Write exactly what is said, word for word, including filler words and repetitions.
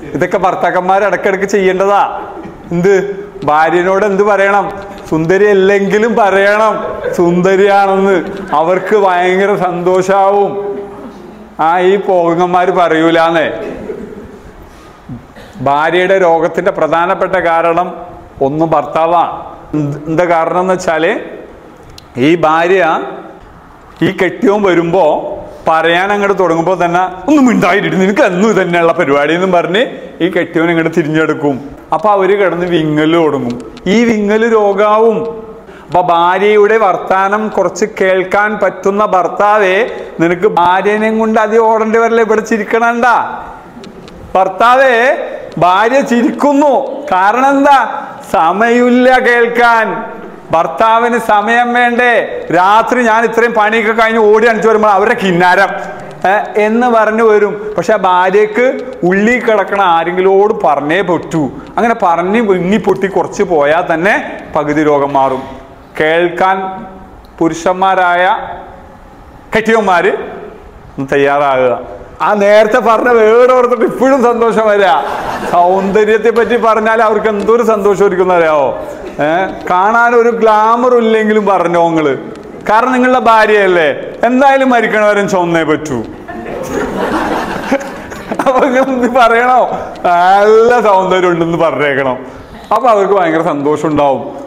ഇതൊക്കെ ഭർത്താക്കന്മാർ ഇടക്കിടക്ക് ചെയ്യേണ്ടതാ. എന്ത്? ഭാര്യനോട് എന്ത് പറയണം? സുന്ദരി അല്ലെങ്കിലും പറയണം സുന്ദരിയാണെന്ന്. അവർക്ക് ഭയങ്കര സന്തോഷാവും. ആ ഈ പോകങ്ങന്മാര് പറയൂലാന്നേ. ഭാര്യയുടെ രോഗത്തിന്റെ പ്രധാനപ്പെട്ട കാരണം ഒന്ന് ഭർത്താവാണ്. എന്താ കാരണം എന്ന് വെച്ചാല് ഈ ഭാര്യ ഈ കെട്ടിയോൻ വരുമ്പോ പറയാൻ അങ്ങോട്ട് തുടങ്ങുമ്പോൾ തന്നെ ഒന്നും മിണ്ടായിരുന്നു, നിനക്ക് എന്നും തന്നെയുള്ള പരിപാടി എന്നും പറഞ്ഞ് ഈ കെട്ടിയോൻ ഇങ്ങോട്ട് തിരിഞ്ഞെടുക്കും. അപ്പൊ അവര് കിടന്ന് വിങ്ങല് തുടങ്ങും. ഈ വിങ്ങല് രോഗാവും. അപ്പൊ ഭാര്യയുടെ വർത്താനം കുറച്ച് കേൾക്കാൻ പറ്റുന്ന ഭർത്താവേ, നിനക്ക് ഭാര്യനെ കൊണ്ട് അധികം ഓടേണ്ടി വരല്ലേ, ഇവിടെ ചിരിക്കണണ്ട. ഭർത്താവേ, ഭാര്യ ചിരിക്കുന്നു. കാരണം എന്താ? സമയമില്ല കേൾക്കാൻ. ഭർത്താവിന് സമയം വേണ്ടേ? രാത്രി ഞാൻ ഇത്രയും പണിയൊക്കെ കഴിഞ്ഞ് ഓടി അണിച്ചു വരുമ്പോൾ അവരുടെ കിന്നാരം എന്ന് പറഞ്ഞു വരും. പക്ഷെ ഭാര്യക്ക് ഉള്ളി കിടക്കണ ആരെങ്കിലോട് പറഞ്ഞേ പറ്റൂ. അങ്ങനെ പറഞ്ഞ് വിങ്ങി പൊട്ടി കുറച്ച് പോയാൽ തന്നെ പകുതി രോഗം മാറും. കേൾക്കാൻ പുരുഷന്മാരായ കെട്ടിയന്മാര് തയ്യാറാകുക. ആ നേരത്തെ പറഞ്ഞ വേറെ ഓർത്തിട്ട് ഇപ്പോഴും സന്തോഷം വരിക. സൗന്ദര്യത്തെ പറ്റി പറഞ്ഞാൽ അവർക്ക് എന്തൊരു സന്തോഷം ഇരിക്കുന്ന അറിയാവോ? ഏഹ് കാണാനൊരു ഗ്ലാമർ ഇല്ലെങ്കിലും പറഞ്ഞോ നിങ്ങള്. കാരണം നിങ്ങളുടെ ഭാര്യയല്ലേ, എന്തായാലും മരിക്കണവരും ചൊന്നേ പറ്റൂ. അപ്പൊ നിങ്ങൾ പറയണോ നല്ല സൗന്ദര്യം ഉണ്ടെന്ന് പറഞ്ഞേക്കണം. അപ്പൊ അവർക്ക് ഭയങ്കര സന്തോഷം ഉണ്ടാവും.